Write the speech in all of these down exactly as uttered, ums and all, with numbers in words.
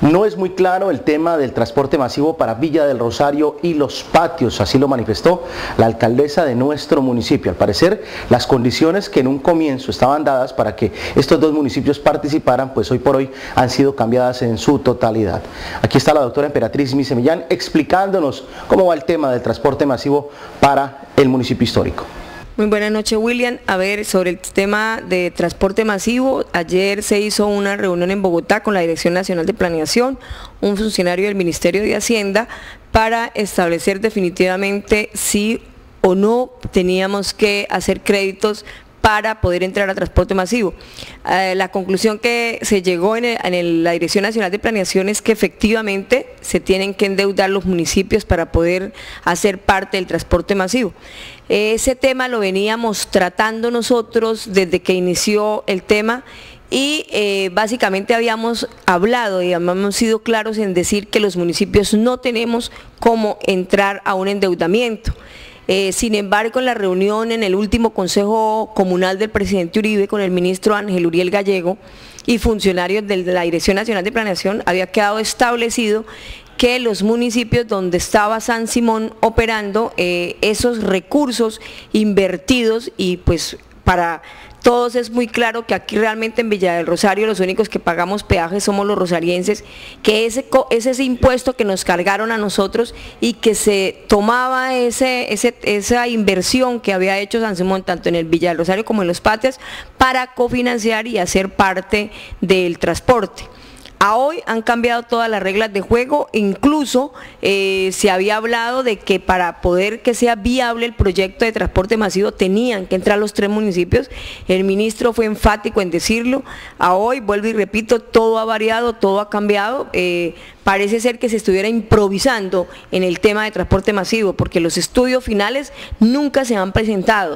No es muy claro el tema del transporte masivo para Villa del Rosario y Los Patios, así lo manifestó la alcaldesa de nuestro municipio. Al parecer, las condiciones que en un comienzo estaban dadas para que estos dos municipios participaran, pues hoy por hoy han sido cambiadas en su totalidad. Aquí está la doctora Emperatriz Mise Millán explicándonos cómo va el tema del transporte masivo para el municipio histórico. Muy buenas noches, William. A ver, sobre el tema de transporte masivo, ayer se hizo una reunión en Bogotá con la Dirección Nacional de Planeación, un funcionario del Ministerio de Hacienda, para establecer definitivamente si o no teníamos que hacer créditos para poder entrar a transporte masivo. Eh, la conclusión que se llegó en, el, en el, la Dirección Nacional de Planeación es que efectivamente se tienen que endeudar los municipios para poder hacer parte del transporte masivo. Eh, ese tema lo veníamos tratando nosotros desde que inició el tema y eh, básicamente habíamos hablado y habíamos sido claros en decir que los municipios no tenemos cómo entrar a un endeudamiento. Eh, sin embargo, en la reunión en el último Consejo Comunal del presidente Uribe con el ministro Ángel Uriel Gallego y funcionarios de la Dirección Nacional de Planeación, había quedado establecido que los municipios donde estaba San Simón operando, eh, esos recursos invertidos y pues para todos es muy claro que aquí realmente en Villa del Rosario los únicos que pagamos peajes somos los rosarienses, que ese, ese, ese impuesto que nos cargaron a nosotros y que se tomaba ese, ese, esa inversión que había hecho San Simón tanto en el Villa del Rosario como en Los Patios para cofinanciar y hacer parte del transporte. A hoy han cambiado todas las reglas de juego, incluso eh, se había hablado de que para poder que sea viable el proyecto de transporte masivo tenían que entrar los tres municipios. El ministro fue enfático en decirlo. A hoy, vuelvo y repito, todo ha variado, todo ha cambiado. Eh, parece ser que se estuviera improvisando en el tema de transporte masivo, porque los estudios finales nunca se han presentado.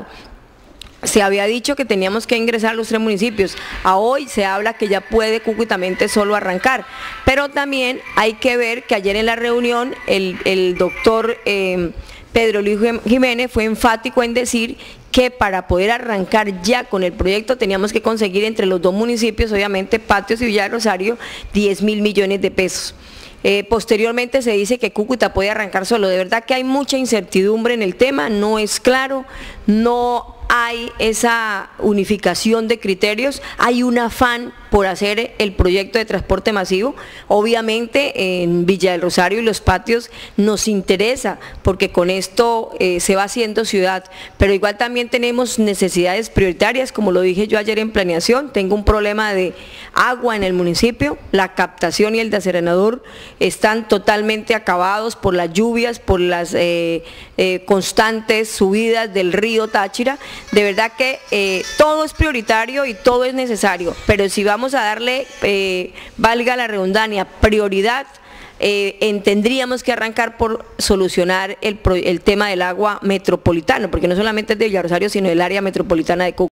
Se había dicho que teníamos que ingresar a los tres municipios, a hoy se habla que ya puede cúbitamente solo arrancar, pero también hay que ver que ayer en la reunión el, el doctor eh, Pedro Luis Jiménez fue enfático en decir que para poder arrancar ya con el proyecto teníamos que conseguir entre los dos municipios, obviamente Patios y Villa del Rosario, diez mil millones de pesos. Eh, posteriormente se dice que Cúcuta puede arrancar solo. De verdad que hay mucha incertidumbre en el tema, no es claro, no hay esa unificación de criterios, hay un afán por hacer el proyecto de transporte masivo. Obviamente en Villa del Rosario y Los Patios nos interesa porque con esto eh, se va haciendo ciudad, pero igual también tenemos necesidades prioritarias, como lo dije yo ayer en planeación. Tengo un problema de agua en el municipio, la captación y el desarenador están totalmente acabados por las lluvias, por las eh, eh, constantes subidas del río Táchira. De verdad que eh, todo es prioritario y todo es necesario, pero si vamos a darle, eh, valga la redundancia, prioridad, eh, en, tendríamos que arrancar por solucionar el, el tema del agua metropolitano, porque no solamente es de Villa Rosario, sino del área metropolitana de Cúcuta.